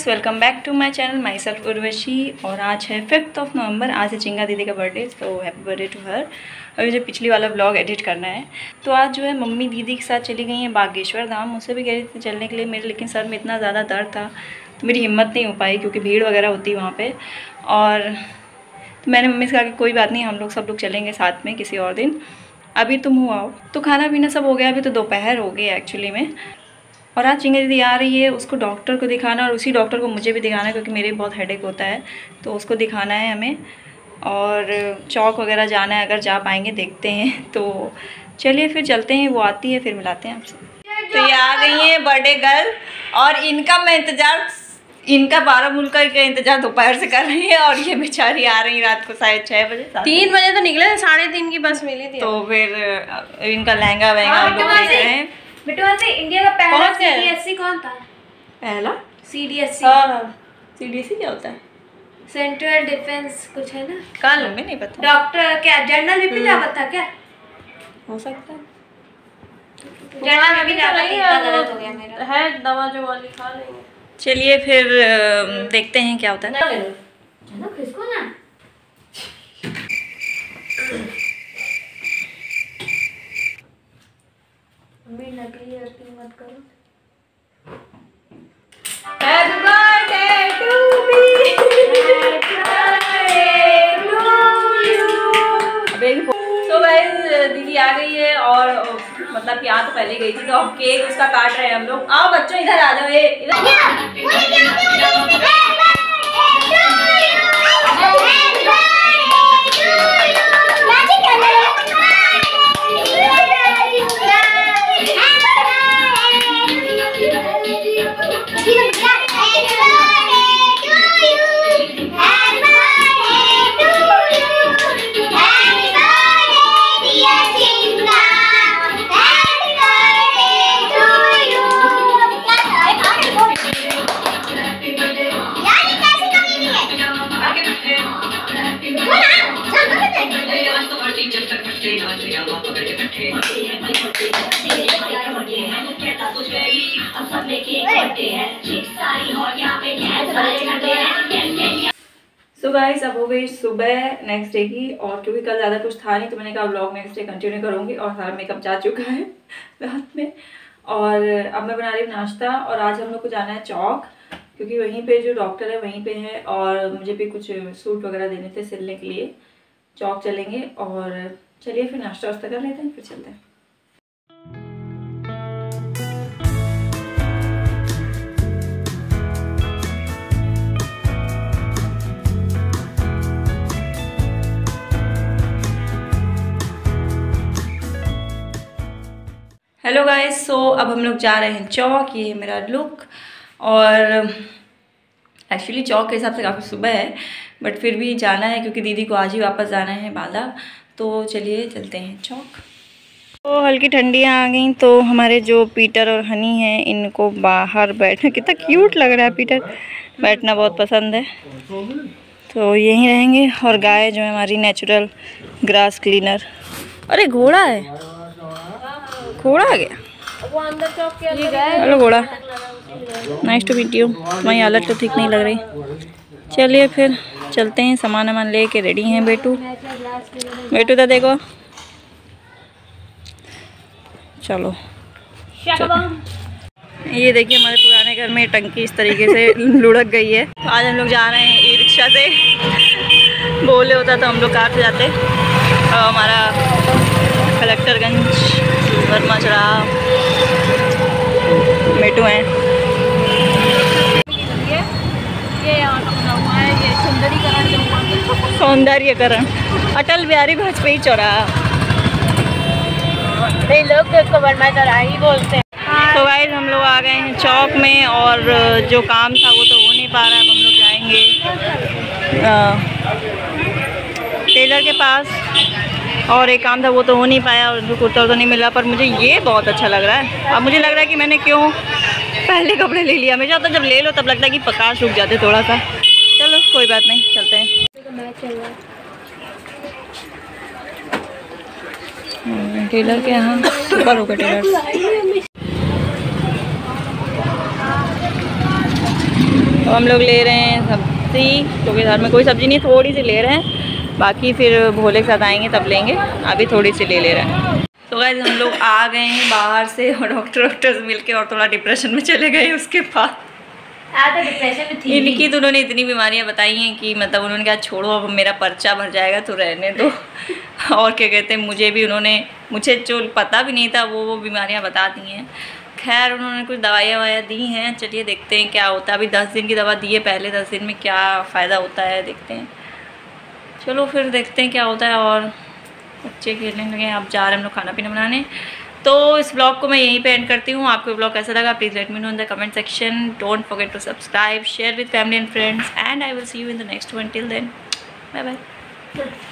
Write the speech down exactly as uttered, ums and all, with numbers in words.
Guys, welcome back to my channel my self Urvashi. और आज है फिफ्थ ऑफ नवंबर। आज है चिंगा दीदी का बर्थडे, तो हैप्पी बर्थडे टू हर। अभी मुझे पिछली वाला ब्लॉग एडिट करना है। तो आज जो है मम्मी दीदी के साथ चली गई हैं बागेश्वर धाम। मुझसे भी कह रही थी चलने के लिए मेरे, लेकिन सर में इतना ज़्यादा दर्द था तो मेरी हिम्मत नहीं हो पाई, क्योंकि भीड़ वगैरह होती है वहाँ पर। और तो मैंने मम्मी से कहा कि कोई बात नहीं, हम लोग सब लोग चलेंगे साथ में किसी और दिन, अभी तुम हो आओ। तो खाना पीना सब हो गया, अभी तो दोपहर हो गई एक्चुअली में। और आज चिंगा दीदी आ रही है, उसको डॉक्टर को दिखाना और उसी डॉक्टर को मुझे भी दिखाना, क्योंकि मेरे बहुत हेडेक होता है, तो उसको दिखाना है हमें। और चौक वगैरह जाना है, अगर जा पाएंगे देखते हैं। तो चलिए फिर चलते हैं, वो आती है फिर मिलाते हैं आपसे। तो ये आ गई है बर्थडे गर्ल, और इनका मैं इंतज़ार इनका बारह मुल्क का इंतजार दोपहर से कर रही है, और ये बेचारी आ रही रात को शायद छः बजे तीन बजे तो निकले, साढ़े तीन की बस मिली थी। तो फिर इनका लहंगा वहंगा हम लोग देख रहे हैं। बेटवा से इंडिया का पहला सीडीएससी कौन था? पहला सीडीएससी। हाँ हाँ, सीडीएससी क्या होता है? सेंट्रल डिफेंस कुछ है ना। कल हमें नहीं पता। डॉक्टर क्या जनरल विपिन रावत था क्या? हो सकता है जनरल विपिन रावत। इतना गलत हो गया मेरा। है दवा जो वाली खा लेंगे। चलिए फिर देखते हैं क्या होता है। ना किसको ना अम्मी लगी है, मत करो। हैप्पी बर्थडे टू मी, तो गाइस दीदी आ गई है, और मतलब कि यहाँ तो पहले गई थी, तो अब केक उसका काट रहे हैं हम लोग। आओ बच्चों इधर आ जाओ, ये सो गाइस अब हो गई सुबह नेक्स्ट डे की। और क्योंकि कल ज़्यादा कुछ था नहीं, तो मैंने कहा व्लॉग नेक्स्ट डे कंटिन्यू करूँगी। और सारा मेकअप जा चुका है रात में, और अब मैं बना रही हूँ नाश्ता। और आज हम लोग को जाना है चौक, क्योंकि वहीं पे जो डॉक्टर है वहीं पे है, और मुझे भी कुछ सूट वगैरह देने थे सिलने के लिए। चौक चलेंगे, और चलिए फिर नाश्ता वास्ता कर लेते हैं, फिर चलते हैं। हेलो गाइस, सो अब हम लोग जा रहे हैं चौक। ये है मेरा लुक, और एक्चुअली चौक के हिसाब से काफ़ी सुबह है, बट फिर भी जाना है, क्योंकि दीदी को आज ही वापस जाना है बांदा। तो चलिए चलते हैं चौक। तो हल्की ठंडियाँ आ गई, तो हमारे जो पीटर और हनी हैं, इनको बाहर बैठना, कितना क्यूट लग रहा है, पीटर बैठना बहुत पसंद है, तो यहीं रहेंगे। और गाय जो है हमारी नेचुरल ग्रास क्लीनर। अरे घोड़ा है, घोड़ा आ गया। वो अंदर चौक के अंदर हेलो घोड़ा, नाइस टू मीट यू। तुम्हारी हालत तो ठीक नहीं लग रही। चलिए फिर चलते हैं, सामान वामान लेके रेडी हैं। बेटू बेटू तो देखो, चलो, चलो। ये देखिए हमारे पुराने घर में टंकी इस तरीके से लुढ़क गई है। तो आज हम लोग जा रहे हैं ई रिक्शा से। बोले होता तो हम लोग कार से जाते। और हमारा कलेक्टरगंज वर्मा चढ़ा मेटू हैं। ये यहाँ का बना हुआ है, ये सौंदर्यीकरण सौंदर्यीकरण अटल बिहारी वाजपेयी चौराहा। लोग तो इसको वर्मा चौराहा ही बोलते हैं। तो गाइस हम लोग आ गए हैं चौक में, और जो काम था वो तो हो नहीं पा रहा है। अब हम लोग जाएंगे टेलर के पास, और एक काम था वो तो हो नहीं पाया, और उनको कुर्ता तो नहीं मिला। पर मुझे ये बहुत अच्छा लग रहा है। अब मुझे लग रहा है कि मैंने क्यों पहले कपड़े ले लिया। हमेशा तो जब ले लो तब लगता है कि प्रकाश रुक जाते थोड़ा सा। चलो कोई बात नहीं, चलते हैं। टेलर के यहाँ ऊपर होगा टेलर। तो हम लोग ले रहे हैं सब्ज़ी, क्योंकि घर में कोई सब्ज़ी नहीं, थोड़ी सी ले रहे हैं, बाकी फिर भोले के साथ आएंगे तब लेंगे, अभी थोड़ी सी ले ले रहे हैं। तो गाइस हम लोग आ गए हैं बाहर से और डॉक्टर डॉक्टर से मिलके और थोड़ा डिप्रेशन में चले गए उसके बाद। आधा डिप्रेशन में थी इनकी तो उन्होंने इतनी बीमारियां बताई हैं कि मतलब उन्होंने कहा छोड़ो अब मेरा पर्चा भर जाएगा तो रहने दो। और क्या कहते हैं, मुझे भी उन्होंने, मुझे जो पता भी नहीं था वो वो बीमारियां बता दी हैं। खैर उन्होंने कुछ दवाइयाँ वाइयाँ दी हैं, चलिए देखते हैं क्या होता है। अभी दस दिन की दवा दी है, पहले दस दिन में क्या फ़ायदा होता है देखते हैं। चलो फिर देखते हैं क्या होता है। और बच्चे खेलने लगे, अब जा रहे हैं हम लोग खाना पीना बनाने। तो इस ब्लॉग को मैं यहीं पे एंड करती हूँ। आपको ब्लॉग कैसा लगा please let me know in the comment section. Don't forget to subscribe, share with family and friends, and I will see you in the next one. Till then bye bye.